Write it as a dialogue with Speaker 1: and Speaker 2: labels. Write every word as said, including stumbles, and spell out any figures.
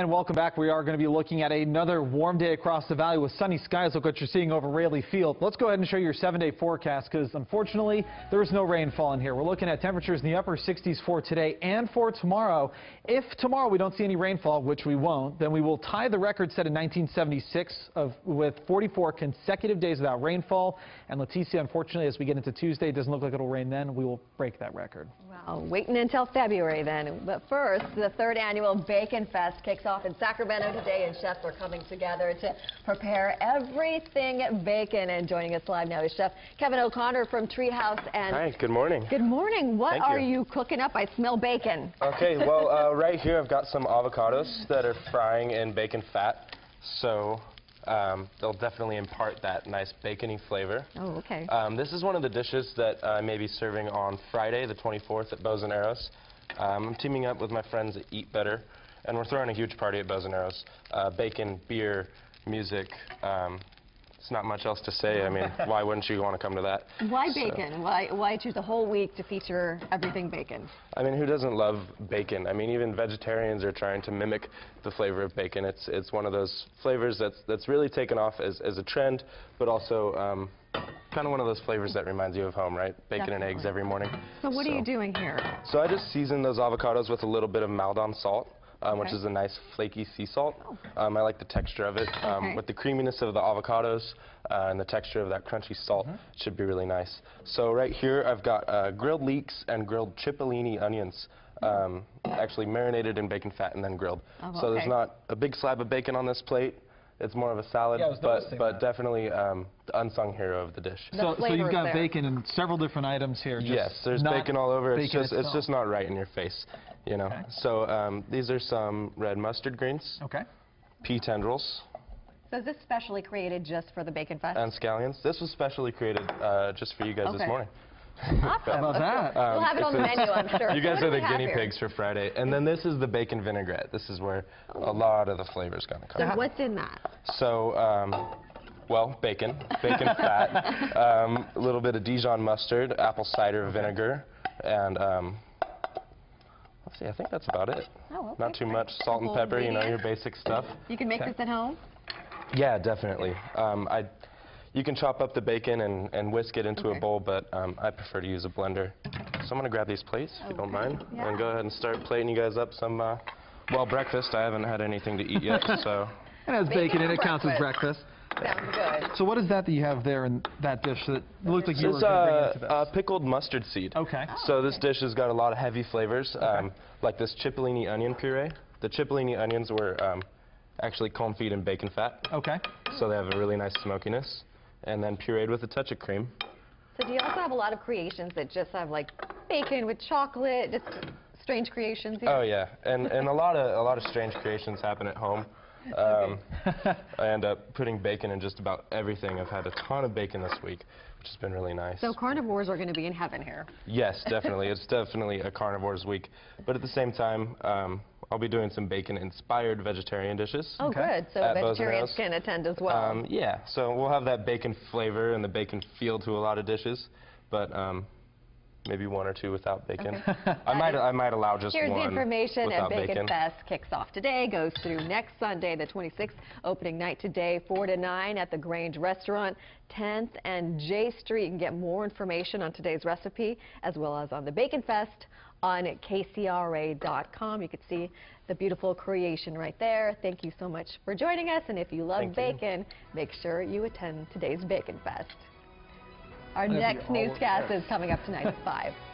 Speaker 1: And welcome back. We are going to be looking at another warm day across the valley with sunny skies. Look what you're seeing over Raley Field. Let's go ahead and show you your seven-day forecast because unfortunately there is no rainfall in here. We're looking at temperatures in the upper sixties for today and for tomorrow. If tomorrow we don't see any rainfall, which we won't, then we will tie the record set in nineteen seventy-six of with forty-four consecutive days without rainfall. And Leticia, unfortunately, as we get into Tuesday, it doesn't look like it'll rain then. We will break that record.
Speaker 2: Well, waiting until February then. But first, the third annual Bacon Fest kicks off in Sacramento today, and chefs are coming together to prepare everything bacon. And joining us live now is Chef Kevin O'Connor from Treehouse. And
Speaker 3: hi, good morning.
Speaker 2: Good morning. What
Speaker 3: Thank
Speaker 2: are
Speaker 3: you.
Speaker 2: you cooking up? I smell bacon.
Speaker 3: Okay, well, uh, right here I've got some avocados that are frying in bacon fat, so um, they'll definitely impart that nice bacony flavor.
Speaker 2: Oh, okay.
Speaker 3: Um, this is one of the dishes that I may be serving on Friday, the twenty-fourth, at Bows and Arrows. Um, I'm teaming up with my friends at Eat Better, and we're throwing a huge party at Bows and Arrows. Uh, bacon, beer, music. Um, it's not much else to say. I mean, why wouldn't you want to come to that?
Speaker 2: Why
Speaker 3: So,
Speaker 2: bacon? Why, why choose a whole week to feature everything bacon?
Speaker 3: I mean, who doesn't love bacon? I mean, even vegetarians are trying to mimic the flavor of bacon. It's it's one of those flavors that's that's really taken off as as a trend, but also um, kind of one of those flavors that reminds you of home, right? Bacon
Speaker 2: Definitely.
Speaker 3: and eggs every morning.
Speaker 2: So what
Speaker 3: so,
Speaker 2: are you doing here?
Speaker 3: So I just season those avocados with a little bit of Maldon salt. Um,
Speaker 2: Okay.
Speaker 3: Which is a nice flaky sea salt. Um, I like the texture of it. Um,
Speaker 2: Okay.
Speaker 3: With the creaminess of the avocados uh, and the texture of that crunchy salt,
Speaker 1: Mm-hmm.
Speaker 3: should be really nice. So right here I've got uh, grilled leeks and grilled cipollini onions, um, actually marinated in bacon fat and then grilled.
Speaker 2: Oh,
Speaker 3: So there's
Speaker 2: okay.
Speaker 3: not a big slab of bacon on this plate. It's more of a salad,
Speaker 1: Yeah, I was
Speaker 3: but,
Speaker 1: noticing
Speaker 3: but
Speaker 1: that.
Speaker 3: definitely um, the unsung hero of the dish.
Speaker 2: The
Speaker 1: So, so
Speaker 2: flavor
Speaker 1: you've
Speaker 2: is
Speaker 1: got
Speaker 2: there.
Speaker 1: bacon in several different items here. Just
Speaker 3: Yes, there's
Speaker 1: not
Speaker 3: bacon all over. It's
Speaker 1: bacon
Speaker 3: just it's
Speaker 1: itself.
Speaker 3: just not right in your face, you know.
Speaker 1: Okay.
Speaker 3: So um, these are some red mustard greens,
Speaker 1: Okay.
Speaker 3: pea tendrils,
Speaker 2: So is this specially created just for the Bacon Fest?
Speaker 3: and scallions. This was specially created uh, just for you guys
Speaker 2: Okay.
Speaker 3: this morning.
Speaker 2: Awesome.
Speaker 1: How about that?
Speaker 3: Um,
Speaker 2: We'll have it on the
Speaker 3: it's-
Speaker 2: menu, I'm sure.
Speaker 3: You guys
Speaker 2: So
Speaker 3: are
Speaker 2: what do
Speaker 3: the
Speaker 2: we have
Speaker 3: guinea
Speaker 2: here?
Speaker 3: pigs for Friday. And then this is the bacon vinaigrette. This is where a lot of the flavor's going to
Speaker 2: So
Speaker 3: come.
Speaker 2: what's in that?
Speaker 3: So, um, well, bacon, bacon fat, um, a little bit of Dijon mustard, apple cider vinegar, and um, let's see, I think that's about it.
Speaker 2: Oh, okay.
Speaker 3: Not too much salt and
Speaker 2: Simple
Speaker 3: pepper, you know, your
Speaker 2: ingredients.
Speaker 3: basic stuff.
Speaker 2: You can make
Speaker 1: Okay.
Speaker 2: this at home?
Speaker 3: Yeah, definitely. Um, I, you can chop up the bacon and, and whisk it into
Speaker 2: Okay.
Speaker 3: a bowl, but um, I prefer to use a blender. So I'm going to grab these plates, if you don't
Speaker 2: Okay.
Speaker 3: mind,
Speaker 2: Yeah.
Speaker 3: and go ahead and start plating you guys up some, uh, well, breakfast. I haven't had anything to eat yet, so.
Speaker 1: It has
Speaker 2: Bacon
Speaker 1: bacon in
Speaker 2: for
Speaker 1: it, counts as
Speaker 2: breakfast.
Speaker 1: breakfast.
Speaker 2: Sounds good.
Speaker 1: So what is that that you have there in that dish that looked like you were
Speaker 3: It's
Speaker 1: going to bring
Speaker 3: uh,
Speaker 1: into this?
Speaker 3: uh, pickled mustard seed.
Speaker 1: Okay.
Speaker 3: So this
Speaker 2: okay.
Speaker 3: dish has got a lot of heavy flavors, um, like this cipollini onion puree. The cipollini onions were um, actually confit in bacon fat,
Speaker 1: Okay.
Speaker 3: so they have a really nice smokiness, and then pureed with a touch of cream.
Speaker 2: So do you also have a lot of creations that just have like bacon with chocolate, just strange creations here?
Speaker 3: Oh yeah, and and a lot of a lot of strange creations happen at home. Um, I end up putting bacon in just about everything. I've had a ton of bacon this week, which has been really nice.
Speaker 2: So carnivores are going to be in heaven here.
Speaker 3: Yes, definitely. It's definitely a carnivore's week. But at the same time, um, I'll be doing some bacon-inspired vegetarian dishes.
Speaker 2: Oh,
Speaker 1: Okay.
Speaker 2: good. So
Speaker 3: At Bows and
Speaker 2: vegetarians
Speaker 3: Arrows.
Speaker 2: can attend as well.
Speaker 3: Um, yeah, so we'll have that bacon flavor and the bacon feel to a lot of dishes, but um, maybe one or two without bacon.
Speaker 2: Okay.
Speaker 3: I might I might allow just
Speaker 2: Here's
Speaker 3: one
Speaker 2: the information.
Speaker 3: without
Speaker 2: At Bacon
Speaker 3: bacon.
Speaker 2: Fest kicks off today, goes through next Sunday, the twenty-sixth. Opening night today, four to nine at the Grange Restaurant, tenth and J Street. You can get more information on today's recipe as well as on the Bacon Fest on K C R A dot com. You can see the beautiful creation right there. Thank you so much for joining us. And if you love
Speaker 3: Thank you.
Speaker 2: bacon, make sure you attend today's Bacon Fest. Our
Speaker 1: That'd be
Speaker 2: next
Speaker 1: all of
Speaker 2: newscast
Speaker 1: it.
Speaker 2: is coming up tonight at five.